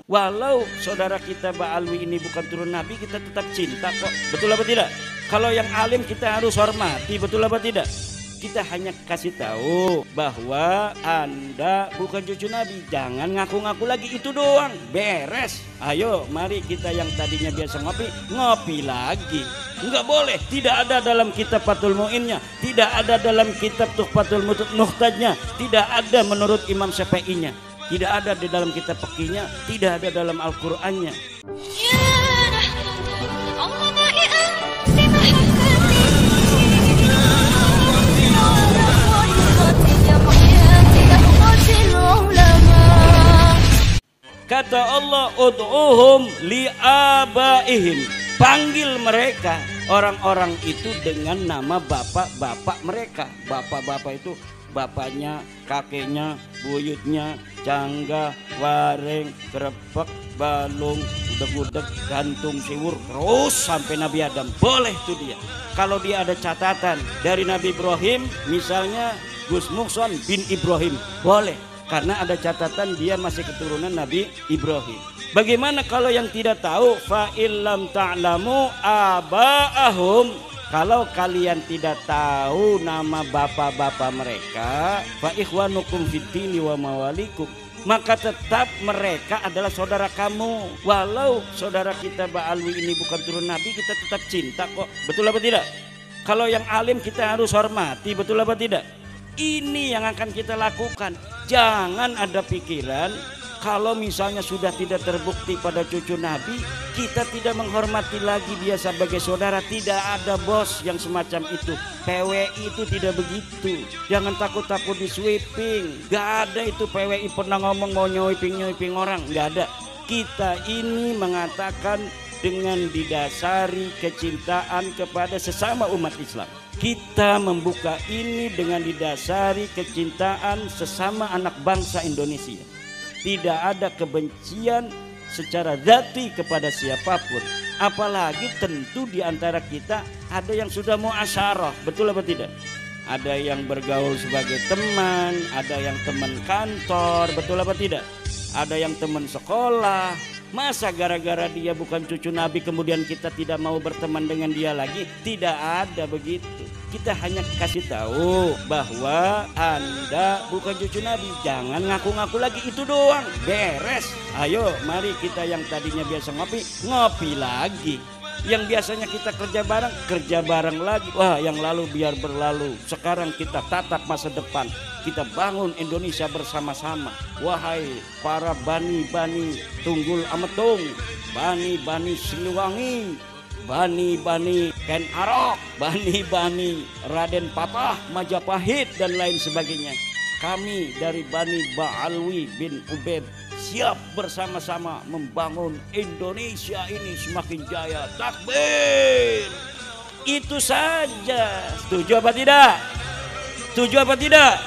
Walau saudara kita Ba'alwi ini bukan turun Nabi, kita tetap cinta kok. Betul apa tidak? Kalau yang alim kita harus hormati, betul apa tidak? Kita hanya kasih tahu bahwa Anda bukan cucu Nabi. Jangan ngaku-ngaku lagi, itu doang. Beres. Ayo mari kita yang tadinya biasa ngopi, ngopi lagi. Enggak boleh. Tidak ada dalam kitab Fathul Mu'innya, tidak ada dalam kitab Tuhfatul Muhtajnya, tidak ada menurut Imam Syafi'inya, tidak ada di dalam kitab Fiqihnya, tidak ada dalam Al-Qur'annya. Kata Allah, ud'uhum li'abaihim. Panggil mereka, orang-orang itu dengan nama bapak-bapak mereka. Bapak-bapak itu bapaknya, kakeknya, buyutnya, cangga, wareng, krepek, balung, gudeg-gudeg, gantung, siwur, terus sampai Nabi Adam. Boleh tuh dia. Kalau dia ada catatan dari Nabi Ibrahim, misalnya Gus Muhson bin Ibrahim, boleh. Karena ada catatan dia masih keturunan Nabi Ibrahim. Bagaimana kalau yang tidak tahu? Fa illam ta'lamu aba'ahum. Kalau kalian tidak tahu nama bapak-bapak mereka, fa ikhwanukum fiddini wa mawalikum, maka tetap mereka adalah saudara kamu. Walau saudara kita Ba'alwi ini bukan turun Nabi, kita tetap cinta kok. Betul apa tidak? Kalau yang alim kita harus hormati, betul apa tidak? Ini yang akan kita lakukan. Jangan ada pikiran kalau misalnya sudah tidak terbukti pada cucu Nabi, kita tidak menghormati lagi dia sebagai saudara. Tidak ada bos yang semacam itu. PWI itu tidak begitu. Jangan takut-takut di sweeping. Gak ada itu PWI pernah ngomong mau nyweeping orang. Gak ada. Kita ini mengatakan dengan didasari kecintaan kepada sesama umat Islam. Kita membuka ini dengan didasari kecintaan sesama anak bangsa Indonesia. Tidak ada kebencian secara zati kepada siapapun. Apalagi tentu di antara kita ada yang sudah muasyarah, betul apa tidak? Ada yang bergaul sebagai teman, ada yang teman kantor, betul apa tidak? Ada yang teman sekolah. Masa gara-gara dia bukan cucu Nabi kemudian kita tidak mau berteman dengan dia lagi? Tidak ada begitu. Kita hanya kasih tahu bahwa Anda bukan cucu Nabi. Jangan ngaku-ngaku lagi, itu doang. Beres. Ayo mari kita yang tadinya biasa ngopi, ngopi lagi. Yang biasanya kita kerja bareng lagi. Wah, yang lalu biar berlalu. Sekarang kita tatap masa depan. Kita bangun Indonesia bersama-sama. Wahai para bani-bani Tunggul Ametung, bani-bani Siliwangi, bani-bani Ken Arok, bani-bani Raden Patah, Majapahit dan lain sebagainya. Kami dari Bani Ba'alwi bin Ubaid siap bersama-sama membangun Indonesia ini semakin jaya. Takbir. Itu saja. Setuju apa tidak? Setuju apa tidak?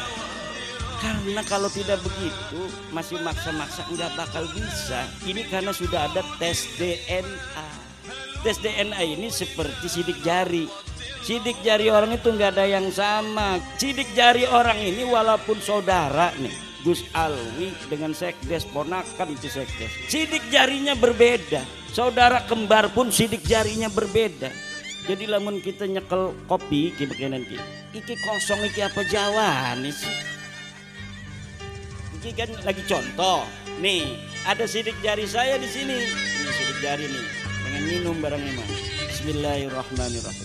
Karena kalau tidak begitu masih maksa-maksa nggak bakal bisa. Ini karena sudah ada tes DNA. Tes DNA ini seperti sidik jari. Sidik jari orang itu nggak ada yang sama. Sidik jari orang ini walaupun saudara nih, Gus Alwi dengan sekdes ponakan itu sekdes, sidik jarinya berbeda. Saudara kembar pun sidik jarinya berbeda. Jadi lamun kita nyekel kopi begini iki kosong iki apa jawane sih? Iki kan lagi contoh. Nih, ada sidik jari saya di sini. Ini sidik jari nih. Dengan minum barang ini. Bismillahirrahmanirrahim.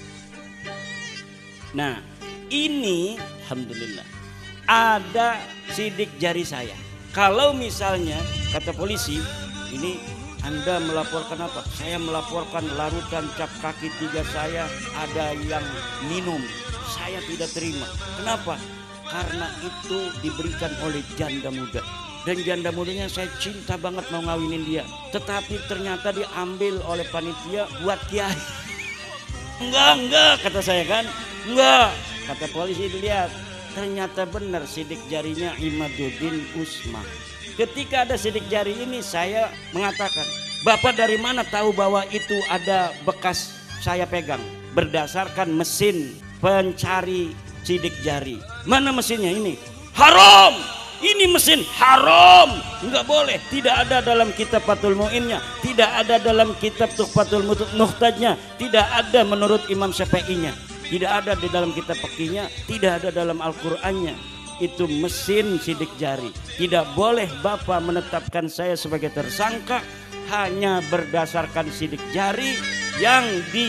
Nah, ini alhamdulillah ada sidik jari saya. Kalau misalnya kata polisi, ini Anda melaporkan apa? Saya melaporkan larutan cap kaki 3 saya ada yang minum. Saya tidak terima. Kenapa? Karena itu diberikan oleh janda muda. Dan janda mudanya saya cinta banget mau ngawinin dia. Tetapi ternyata diambil oleh panitia buat kiai. Enggak kata saya kan. Enggak, kata polisi dilihat. Ternyata benar sidik jarinya Imaduddin Usman. Ketika ada sidik jari ini saya mengatakan, Bapak dari mana tahu bahwa itu ada bekas saya pegang? Berdasarkan mesin pencari sidik jari. Mana mesinnya ini? Haram! ini mesin haram, nggak boleh. Tidak ada dalam kitab Fathul Mu'innya, tidak ada dalam kitab Tuhfatul Muhtajnya, tidak ada menurut Imam Syafi'inya, tidak ada di dalam kitab fikihnya, tidak ada dalam Al-Qur'annya. Itu mesin sidik jari. Tidak boleh Bapak menetapkan saya sebagai tersangka hanya berdasarkan sidik jari yang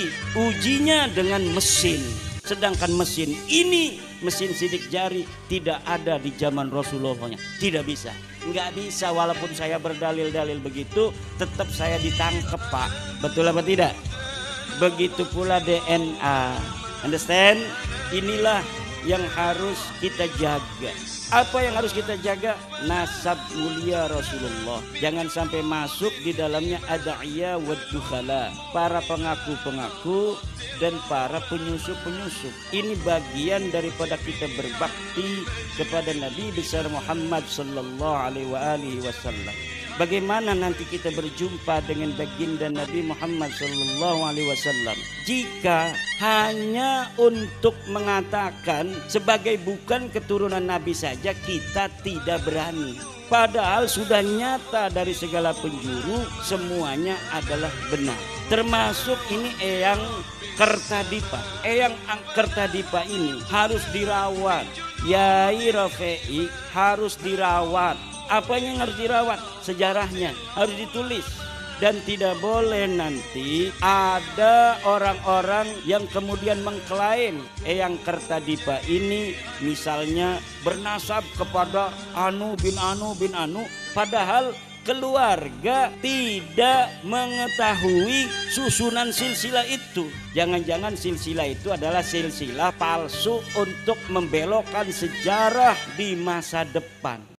diujinya dengan mesin. Sedangkan mesin ini, mesin sidik jari, tidak ada di zaman Rasulullah-nya. Tidak bisa, nggak bisa. Walaupun saya berdalil-dalil begitu, tetap saya ditangkap, Pak. Betul apa tidak? Begitu pula DNA. Understand? Inilah yang harus kita jaga. Apa yang harus kita jaga? Nasab mulia Rasulullah. Jangan sampai masuk di dalamnya ada'iyah wa dukhala, para pengaku-pengaku dan para penyusup-penyusup. Ini bagian daripada kita berbakti kepada Nabi besar Muhammad sallallahu alaihi wasallam. Bagaimana nanti kita berjumpa dengan baginda Nabi Muhammad sallallahu alaihi wasallam jika hanya untuk mengatakan sebagai bukan keturunan Nabi saja kita tidak berani, padahal sudah nyata dari segala penjuru semuanya adalah benar, termasuk ini Eyang Kertadipa. Eyang Kertadipa ini harus dirawat, Yai Rafi'i harus dirawat. Apanya yang harus dirawat? Sejarahnya harus ditulis. Dan tidak boleh nanti ada orang-orang yang kemudian mengklaim Eyang Kertadipa ini misalnya bernasab kepada Anu bin Anu bin Anu, padahal keluarga tidak mengetahui susunan silsilah itu. Jangan-jangan silsilah itu adalah silsilah palsu untuk membelokkan sejarah di masa depan.